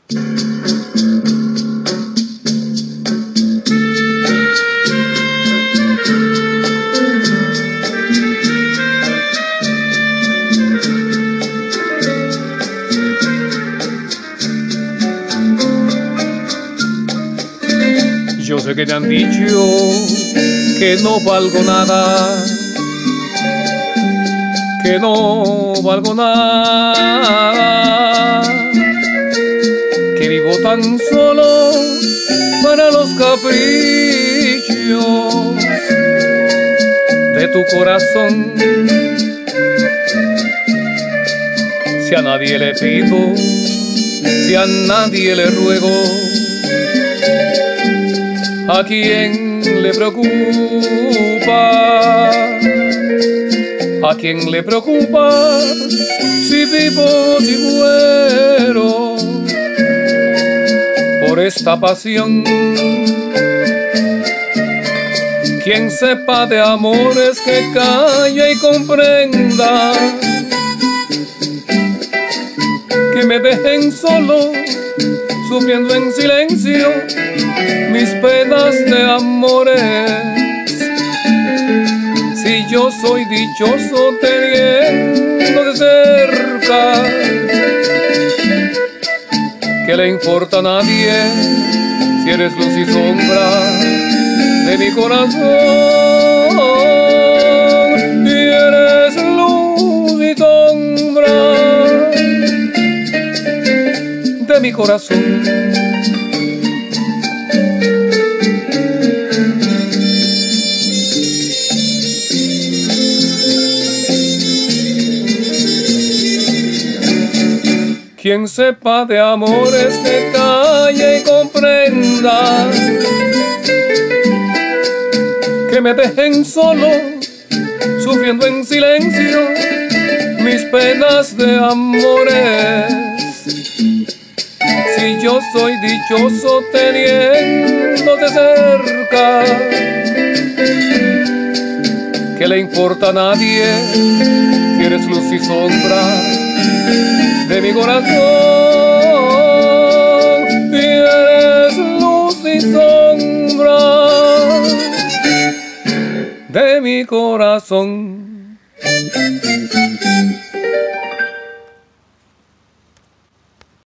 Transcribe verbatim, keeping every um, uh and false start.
Yo sé que te han dicho que no valgo nada, que no valgo nada, que vivo tan solo para los caprichos de tu corazón. Si a nadie le pido, si a nadie le ruego, ¿a quién le preocupa? ¿A quién le preocupa si vivo, si muero por esta pasión? Quien sepa de amores que calle y comprenda, que me dejen solo, sufriendo en silencio mis penas de amores. Si yo soy dichoso teniendo de cerca, ¿qué le importa a nadie si eres luz y sombra de mi corazón? Y eres luz y sombra de mi corazón. Quien sepa de amores que calle y comprenda, que me dejen solo, sufriendo en silencio mis penas de amores. Si yo soy dichoso teniendo de cerca, ¿qué le importa a nadie si eres luz y sombra de mi corazón? Y eres luz y sombra de mi corazón.